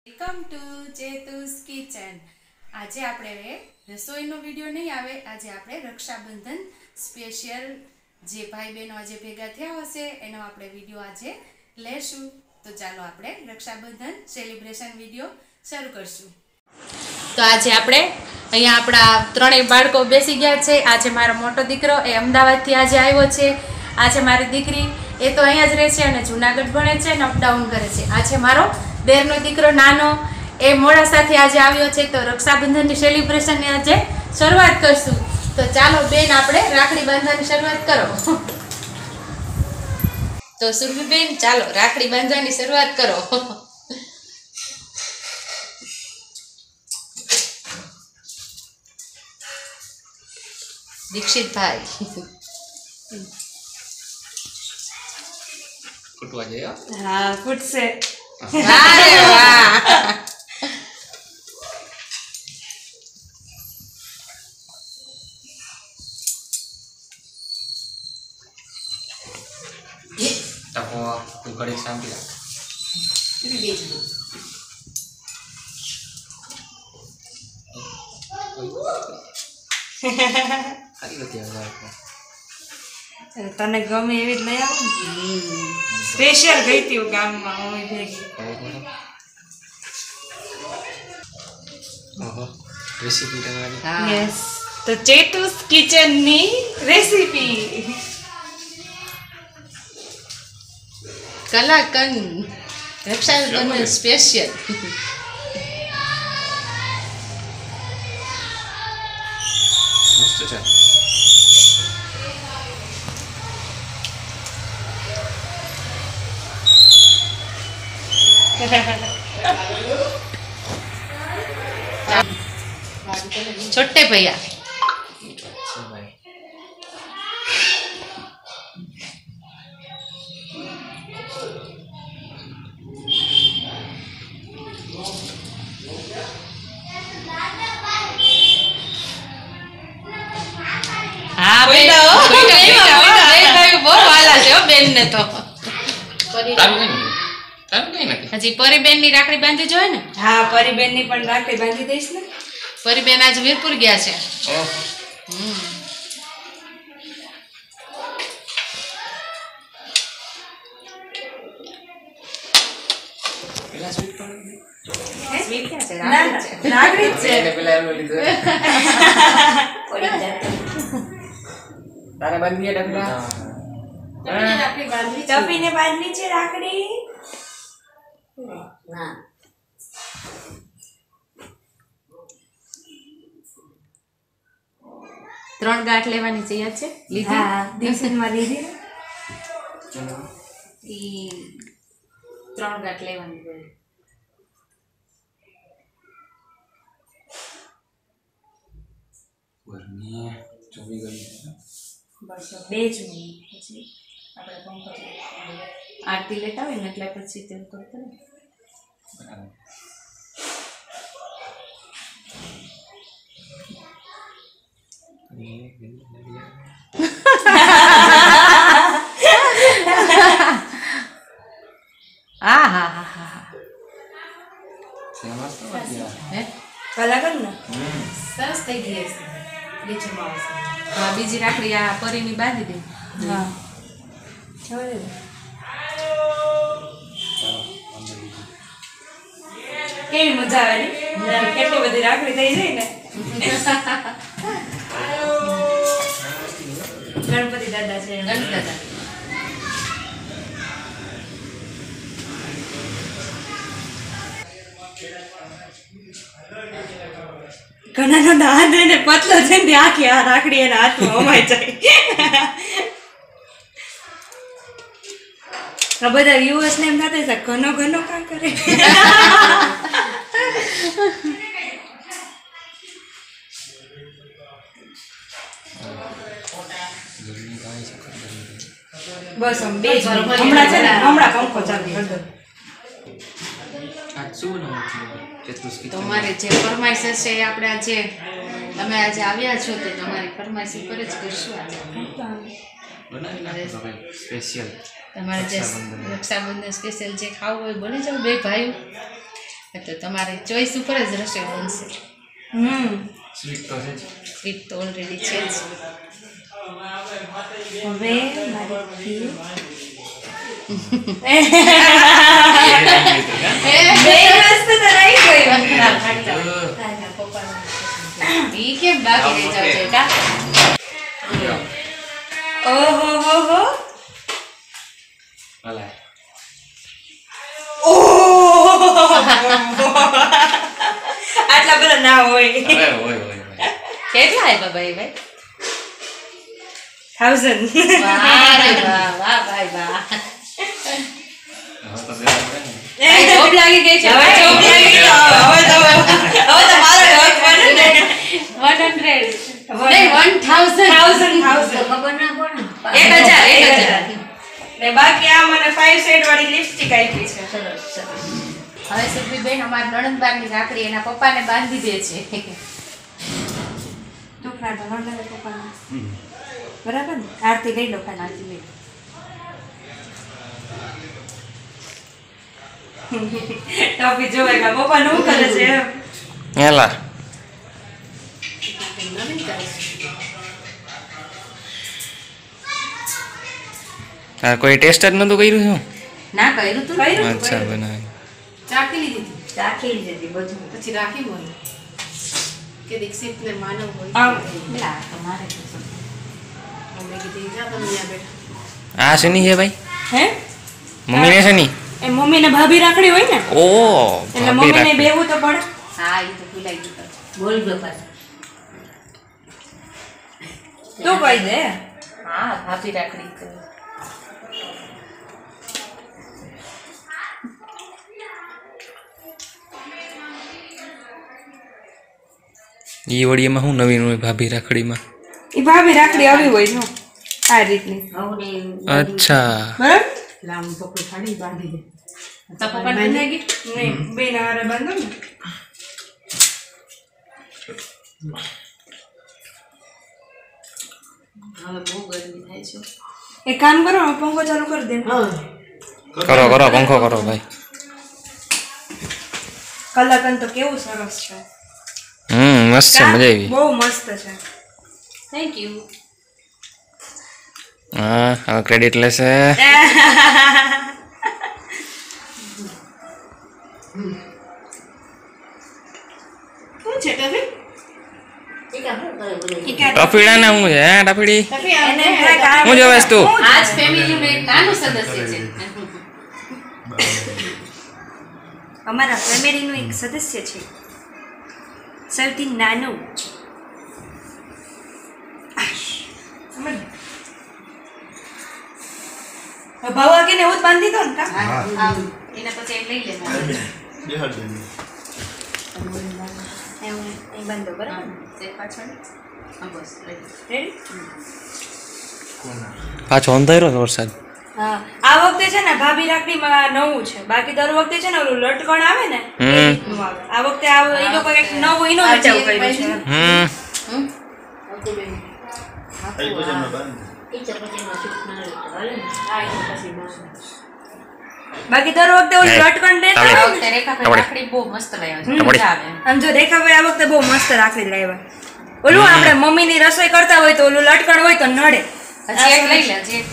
Welcome to ચેતુસ kitchen. આજે આપણે રસોઈનો video નહીં આવે, આજે આપણે રક્ષાબંધન સ્પેશિયલ જે ભાઈ બહેનો આજે ભેગા થયા હશે એનો આપણે વિડીયો આજે લેશું। તો ચાલો આપણે રક્ષાબંધન સેલિબ્રેશન વિડીયો શરૂ કરશું। તો આજે આપણે અહીંયા આપણા ત્રણેય બાળકો બેસી ગયા છે। આજે મારો મોટો દીકરો એ અમદાવાદથી આજે આવ્યો છે। આજે મારી દીકરી એ તો અહીંયા જ રહે છે અને જુનાગઢ ભણે છે અને અપડાઉન કરે છે। આજે મારો દેરનો દીકરો નાનો એ મોડાસાથી આજે આવ્યો છે। તો રક્ષાબંધનની સેલિબ્રેશનની આજે શરૂઆત કરશું। તો ચાલો બેન આપણે રાખડી બાંધવાની શરૂઆત કરો। તો સુરભીબેન ચાલો રાખડી બાંધવાની શરૂઆત કરો। દીક્ષિતભાઈ ફૂટવા જોઈએ। હા ફૂટશે। અરે વાહ તકો તું ઘડી શાંતિ રાખ। તને ગમે એવી જ લઈ આવું સ્પેશિયલ ગઈ હતી ગામમાં હું ભેગી। રેસીપી તમારી યસ તો ચેતુસ કિચનની રેસીપી કલાકંદ રક્ષાબંધન સ્પેશિયલ। મસ્ત છે। छोटे भैया हाँ बहुत वाला છે બેન ને તો હજી પરીબેન ની રાખડી બાંધી જોઈએ ને। હા પરીબેન ની પણ રાખડી બાંધી દઈશ ને। પરીબેન આજ વીરપુર ગયા છે। સ્વીટ ક્યાં છે? રાખડી જ છે। પેલા એમ લીધું તારે બાંધી ડબલા ચપીને બાંધવી છે રાખડી। ના ત્રણ ગાંઠ લેવાની છે યાદ છે? લીધી હા દિવસમાં લીધી ને। ઈ ત્રણ ગાંઠ લેવાની છે। વરની ચોવી ગઈ બસ 2 જ મિનિટ પછી આપણે પંખો આરતી લેતા હોય ને એટલે પછી તેમ કરતો ને। બરાબર હા હા હા હા સેમસ તો વધ્યા હે કલાક ને સરસ થઈ ગઈ હશે। બીજું હા બીજી રાખડી આ પરીની બાંધી દે। હા છોડે કેવી મજા આવે ને કેટલી બધી રાખડી થઈ જાય ને। ગણપતિ દાદા છે ગણપતિ દાદા ઘણા નો હાથ એને પતલો છે ને આખી આ રાખડી એના હાથમાં અમાઈ જાય। આ બધા વ્યુઅર્સ ને એમ થતા છે ઘનો ઘનો કાં કરે। બસ આમ 2 જ મિનિટ હમણાં છે ને હમણાં પંખો ચાલુ કરી દો। આ શું બનાવવું છે ચેતુસ કિચન તમારે જે ફરમાઈશ હશે એ આપણે આજે તમે આજે આવ્યા છો તો તમારી ફરમાઈશ ઉપર જ કરશું આજે। બનાવી નાખો ભાઈ સ્પેશિયલ તમારે જે રક્ષાબંધન સ્પેશિયલ જે ખાવું હોય બની જાવ બે ભાઈઓ। તો તમારી ચોઈસ ઉપર જ રસોઈ બનશે. સ્વીટ તો છે જ. સ્વીટ તો ઓલરેડી છે જ. હવે મારી બે વસ્તુ તો રહી ગઈ. ઈ કેમ બાકી રહી જાવ છે કા? ઓહો હો હો. ભલા. આટલા બધા ના હોય. હવે હોય. કેટલા આપ્યા ભાઈ ભાઈ? 1000. વાહ રે વાહ, વાહ ભાઈ વાહ. હવે તો દેવા પડે ને. જોબ લાગી ગઈ છે. હવે જોબ લાગી ગઈ. હવે તો મારો હક બને ને. 100 નહીં 1000 ખબર ના પડે. 1000. ને બાકી આ મને 5 સેટ વાળી લિપસ્ટિક આપી છે. હવે સુખબીબેન અમારા નણંદબાની રાખડી એના પપ્પાને બાંધી દે છે. ટોકરા તો નંદને પપ્પાને. બરાબર ને? આરતી લઈ લો ખાલી આરતી લઈ લો. ટોપી જોવે કે પપ્પા નું કરે છે એમ. હેલા. આ કોઈ ટેસ્ટ જ નતું કર્યું શું? ના કર્યું તું અચ્છા બનાવી. ચાખી લીધી હતી. રાખી દીધી બધું. પછી રાખી બોલ કે દીક્ષિત ને માનવ હોય આમ. લા તમારે તો મેં કીધી જા તમે ત્યાં બેઠા. આ શની છે ભાઈ? હે? મમ્મીને શની? એ મમ્મી ને ભાભી રાખડી હોય ને ઓ એટલે મમ્મી ને બેવું તો પડે. હા એ તો ભૂલાઈ ગયું બોલ બાપા. તું કહી દે. હા ભાભી રાખડી કરી. ઈ વડીમાં શું નવીન હોય ભાભી રાખડીમાં? એ ભાભી રાખડી આવી હોય જો આ રીતની. અચ્છા. બરાબર? લાંબુ પકડી ખાડી બાંધી દે. તો પપ્પા બાંધી ગઈ નહીં બેન હારે બાંધો ને. હવે બહુ ગરમી થાય છે. એક કામ કરો ને, પંખો ચાલુ કરી દે. કરો પંખો કરો ભાઈ. કલાકન તો કેવું સરસ છે. મસ્ત છે, મજા આવી. બહુ મસ્ત છે. Thank you. હા હવે ક્રેડિટ લેશે. શું છે ટફી? ટફીડા ને હું છે? હે ટફીડી એને કાંઈ હું જોવેસ તું? આજ ફેમિલીનું એક નાનું સદસ્ય છે. અમારા ફેમિલીનું એક સદસ્ય છે, સૌથી નાનું. ભાવા કે ને એવું જ બાંધી દો ને કા? હા એના પછી એમ લઈ લેવાનું. એવું અહીં બાંધો બરાબર. તે પાછળ હા બસ રેડી? પાછો અંધારો છે વરસાદ. હા આ વખતે છે ને ભાભી રાખડીમાં નવું છે, બાકી દર વખતે છે ને ઓલું લટકણ આવે ને એ રીતનું આવે. આ વખતે એ લોકો કંઈક નવું ઇનોવેટિવ કર્યું છે. બાકી દર વખતે ઓલું લટકણ રહેતા હોય ને. રેખાભાઈ રાખડી બહુ મસ્ત લાવ્યા છે. મજા આવે. આમ જો રેખાભાઈ આ વખતે બહુ મસ્ત રાખડી લાવ્યા. ઓલું આપણે મમ્મીની રસોઈ કરતા હોય તો ઓલું લટકણ હોય તો નડે. હજી એક લઈ લે હજી એક.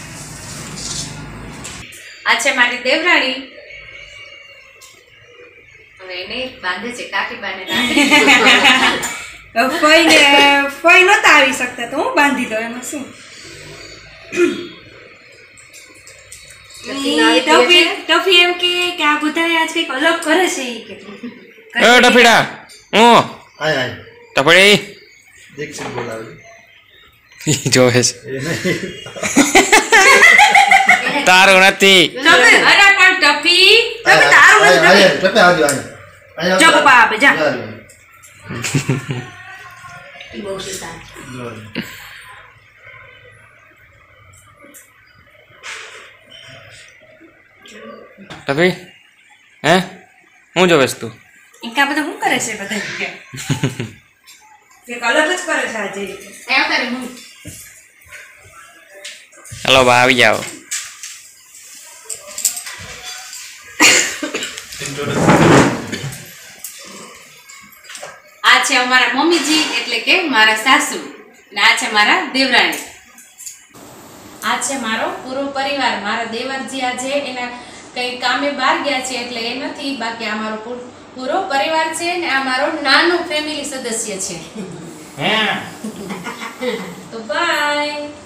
આ છે મારી દેવરાણી. હવે એને બાંધે છે કાકી બાને ફઈ નતા આવી શકતા તો હું બાંધી દઉં, એમાં શું. ટફી એમ કે આ બધા આજ કંઈક અલગ કરે છે. એ કે ટફીડા હું ટફડી દીક્ષિત બોલાવે જોવે છે. તારું નથી. અરે પણ ટપી તારું જો પપ્પા આપે જા. ટફી હે હું જોવેસ તું? ઇકા બધા શું કરે છે બધા કે અલગ જ કરે છે આજે. આવતારે હું હલો બા આવી જાઓ. ઇન્ટ્રોડક્શન છે અમારા મમ્મીજી એટલે કે મારા સાસુ અને આ છે મારા દેવરાણી. આ છે મારો પૂરો પરિવાર. મારા દેવરજી આજે એના કઈ કામે બહાર ગયા છે એટલે એ નથી, બાકી આ મારો પૂરો પરિવાર છે ને આ મારો નાનો ફેમિલી સદસ્ય છે. તો બાય.